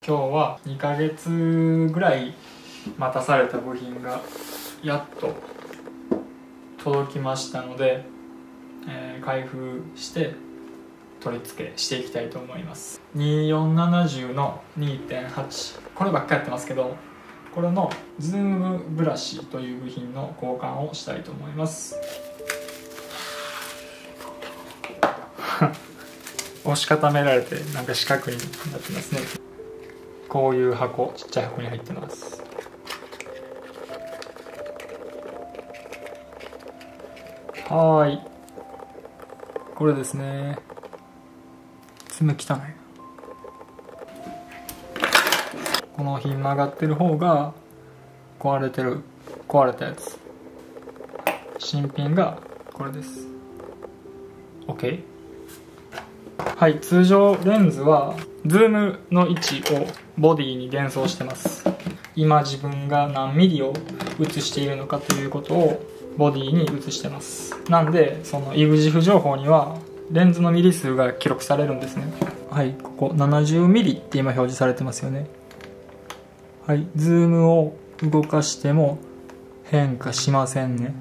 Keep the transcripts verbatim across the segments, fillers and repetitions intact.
今日はにかげつぐらい待たされた部品がやっと届きましたので、えー、開封して取り付けしていきたいと思います。によんななゼロの にてんはち、 こればっかりやってますけど、これのズームブラシという部品の交換をしたいと思います。押し固められてなんか四角になってますね。こういう箱、ちっちゃい箱に入ってます。はーい、これですね。爪汚い。このひん曲がってる方が壊れてる、壊れたやつ。新品がこれです。 OK。 はい、通常レンズはズームの位置をボディに伝送してます。今自分が何ミリを映しているのかということをボディに映してます。なんでその イグジフ 情報にはレンズのミリ数が記録されるんですね。はい、ここななじゅうミリって今表示されてますよね。はい、ズームを動かしても変化しませんね。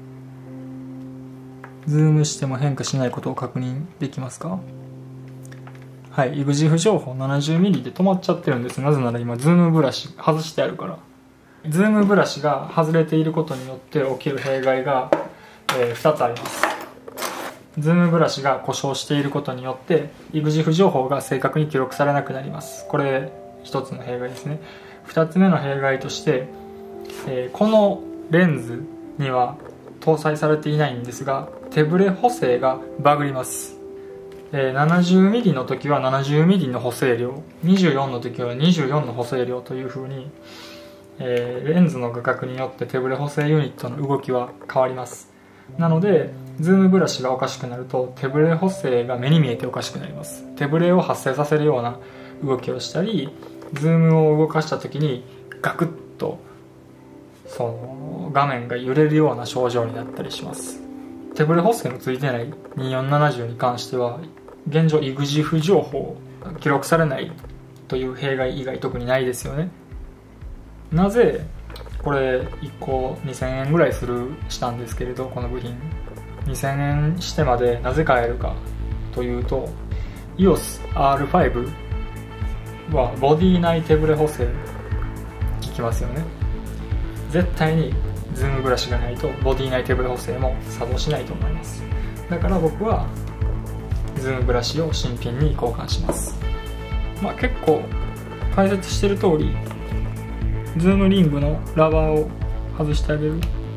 ズームしても変化しないことを確認できますか？はい、イグジフ 情報 ななじゅうミリ で止まっちゃってるんです。なぜなら今ズームブラシ外してあるから。ズームブラシが外れていることによって起きる弊害が、えー、ふたつあります。ズームブラシが故障していることによって イグジフ 情報が正確に記録されなくなります。これひとつの弊害ですね。ふたつめの弊害として、えー、このレンズには搭載されていないんですが、手ブレ補正がバグります。えー、ななじゅうミリ の時は ななじゅうミリ の補正量、にじゅうよんの時はにじゅうよんの補正量という風に、えー、レンズの画角によって手ブレ補正ユニットの動きは変わります。なのでズームブラシがおかしくなると手ブレ補正が目に見えておかしくなります。手ブレを発生させるような動きをしたり、ズームを動かした時にガクッとその画面が揺れるような症状になったりします。手ブレ補正のついてないによんななゼロに関しては現状 イグジフ 情報記録されないという弊害以外特にないですよね。なぜこれいっこにせんえんぐらいするしたんですけれど、この部品にせんえんしてまでなぜ買えるかというと、 イオス アールファイブ はボディ内手ブレ補正効きますよね。絶対にズームブラシがないとボディ内手ブレ補正も作動しないと思います。だから僕はズームブラシを新品に交換します。まあ結構解説してる通りズームリングのラバーを外してあげる。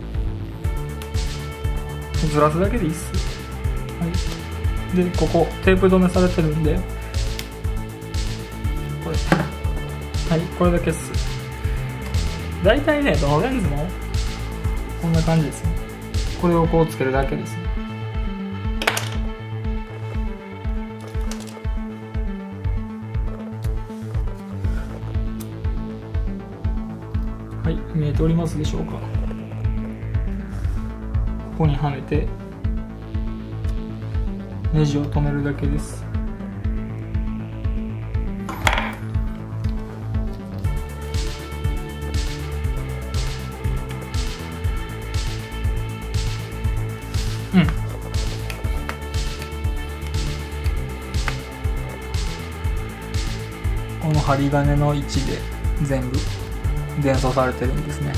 ずらすだけでいいっす。はい、でここテープ止めされてるんでこれ、はい、これだけっす。大体ねどのレンズもこんな感じですね。これをこうつけるだけですね。はい、見えておりますでしょうか。ここにはめてネジを止めるだけです。うん、この針金の位置で全部伝送されてるんですね。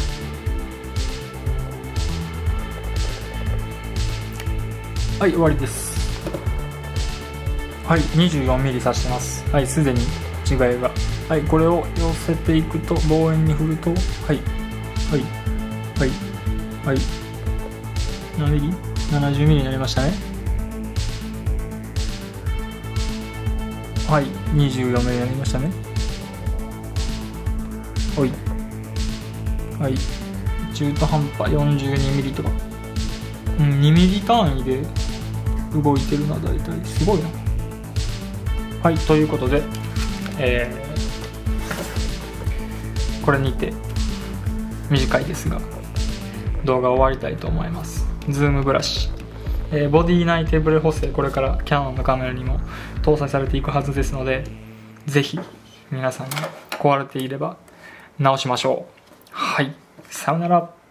はい、終わりです。はい、にじゅうよんミリ 刺してます。はい、すでに違いが。はい、これを寄せていくと望遠に振ると、はいはいはいはい何ミリ ?ななじゅうミリ になりましたね。はい、にじゅうよんミリ になりましたね。はい、はい、中途半端 よんじゅうにミリ とか、うん、にミリ単位で動いてるな、大体。すごいな。はい、ということで、えー、これにて短いですが動画を終わりたいと思います。ズームブラシ、えー、ボディ内手ブレ補正、これからキヤノンのカメラにも搭載されていくはずですので、ぜひ皆さんに壊れていれば直しましょう。はい、さよなら。